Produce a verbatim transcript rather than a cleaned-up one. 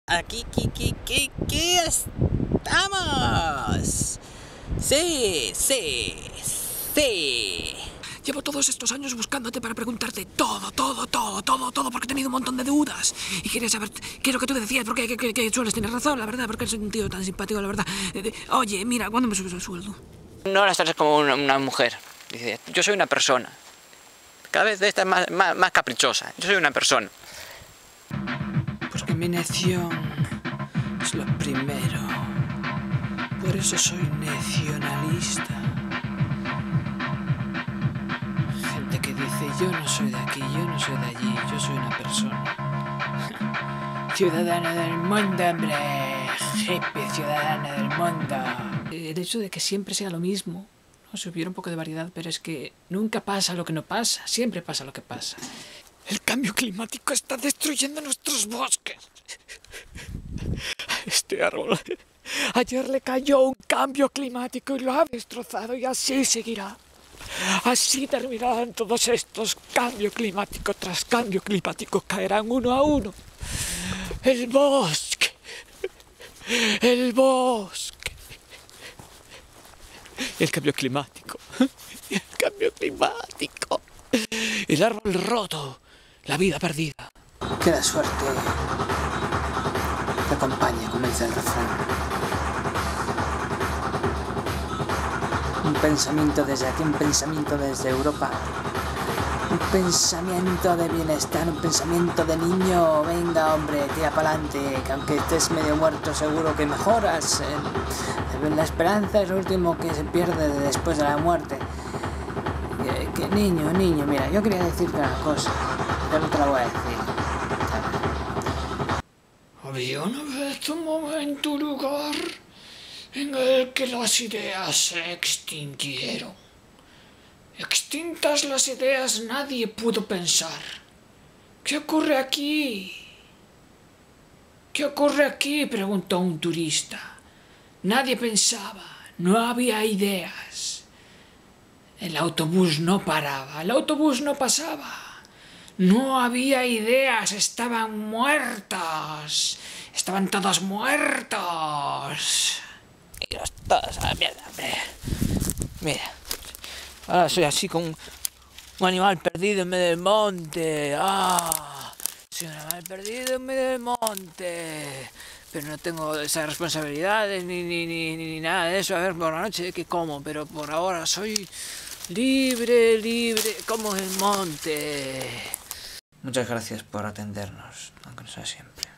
Aquí, aquí, aquí, aquí, aquí estamos. Sí, sí, sí. Llevo todos estos años buscándote para preguntarte todo, todo, todo, todo, todo, porque he tenido un montón de dudas. Y quería saber qué es lo que tú decías, porque que, que, que sueles tener razón, la verdad, porque eres un tío tan simpático, la verdad. Oye, mira, ¿cuándo me subes el sueldo? No las tratas como una, una mujer. Dice, yo soy una persona. Cada vez de esta es más, más, más caprichosa. Yo soy una persona. Porque mi nación es lo primero. Por eso soy nacionalista. Gente que dice, yo no soy de aquí, yo no soy de allí, yo soy una persona. Ciudadana del mundo, hombre. Hippie, ciudadana del mundo. El hecho de que siempre sea lo mismo, ¿no? Si hubiera un poco de variedad, pero es que nunca pasa lo que no pasa, siempre pasa lo que pasa. El cambio climático está destruyendo nuestros bosques. Este árbol, ayer le cayó un cambio climático y lo ha destrozado, y así seguirá. Así terminarán todos estos cambios climáticos tras cambio climático, caerán uno a uno. El bosque, el bosque. El cambio climático, el cambio climático. El árbol roto, la vida perdida. Que la suerte te acompañe, como dice el refrán. Un pensamiento desde aquí, un pensamiento desde Europa. Un pensamiento de bienestar, un pensamiento de niño. Venga, hombre, tira para adelante, que aunque estés medio muerto seguro que mejoras. Eh, la esperanza es lo último que se pierde después de la muerte. Que, que niño, niño, mira, yo quería decirte una cosa, pero no te la voy a decir. Había una vez un momento, un lugar en el que las ideas se extinguieron. Extintas las ideas, nadie pudo pensar. ¿Qué ocurre aquí? ¿Qué ocurre aquí?, preguntó un turista. Nadie pensaba, no había ideas. El autobús no paraba, el autobús no pasaba. No había ideas, estaban muertos. Estaban todos muertos. Iros todos a la mierda, hombre. Mira, ahora soy así con un animal perdido en medio del monte. ¡Ah! Soy un animal perdido en medio del monte. Pero no tengo esas responsabilidades ni, ni, ni, ni nada de eso. A ver, por la noche que como, pero por ahora soy libre, libre, como el monte. Muchas gracias por atendernos, aunque no sea siempre.